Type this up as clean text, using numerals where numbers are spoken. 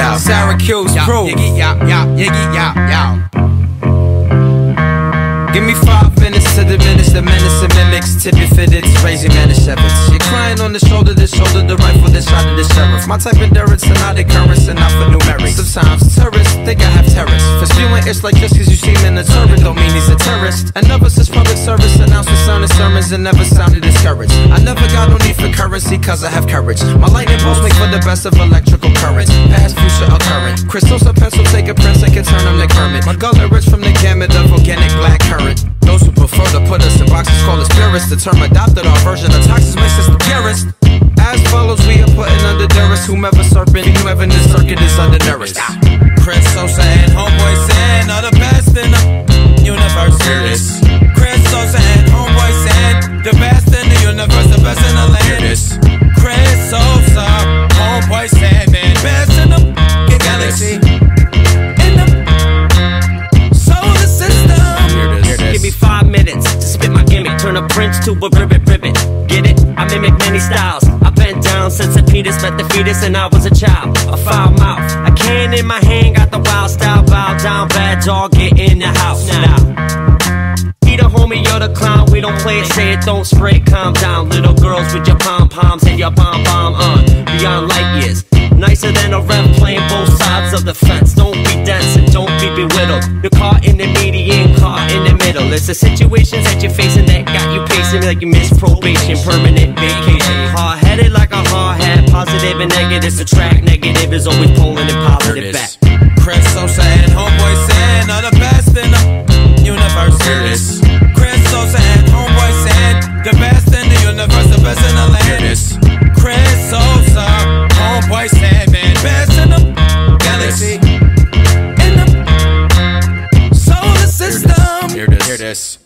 yo. Syracuse crew. Give me 5 minutes to diminish the menace and mimics. Tippy fitteds, crazy man and shepherds. You're crying on the shoulder, the rifle, the shot of the sheriff. My type endurance and not occurrence and not for numerics. Sometimes terrorists think I have terrorists. For spewing it's like just cause you see him in a turban don't mean he's a terrorist. And never since public service announced sounding sermons and never sounded discouraged. I never got no need for currency cause I have courage. My lightning bolts make for the best of electrical currents. Past, future, or current. Crystals or pencil take a prince and can turn them to Kermit. My gullet rich from the gamut of organic black current. Those who prefer to put us in boxes call us purists. The term adopted our version of toxics makes us the purest. As follows, we are putting under duress. Whomever serpent, whoever in this circuit is undernourished. Chris Sosa and Homeboy San are the best in the universe. Chris Sosa and Homeboy San, the best in the universe, the best in the land. Chris Sosa, Homeboy San, man, best in the galaxy. In the solar system. Give me 5 minutes to spit my gimmick. Turn a prince to a ribbit. Get it? I mimic many styles. I bent down since a fetus, met the fetus, and I was a child. A foul mouth. A can in my hand, got the wild style. Bow down, bad dog, get in the house now. Be the homie, you're the clown. We don't play it, say it, don't spray it. Calm down, little girls with your pom-poms and your bomb on. Beyond light years. Nicer than a ref playing both sides of the fence. Don't be dense and don't be bewildered. You're caught in the median, caught in the middle. It's the situations that you're facing that got you pacing like you missed probation, permanent vacation. Hard-headed like a hard hat, positive and negative. Subtract negative is always pulling and positive back. Chris Sosa and Homeboy San are the best in the universe. Chris Sosa and Homeboy San, the best in the universe, the best in the land. Chris Sosa, Homeboy San, man, best in the galaxy. In the solar system. Hear this.